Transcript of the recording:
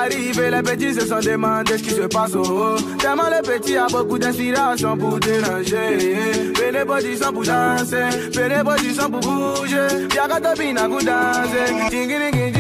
arriver, les petits se sont demandés ce qui se passe au haut. Tellement le petit a beaucoup d'inspiration pour déranger. Fais les positions pour danser, fais les positions pour bouger. Y'a qu'à te bina pour danser.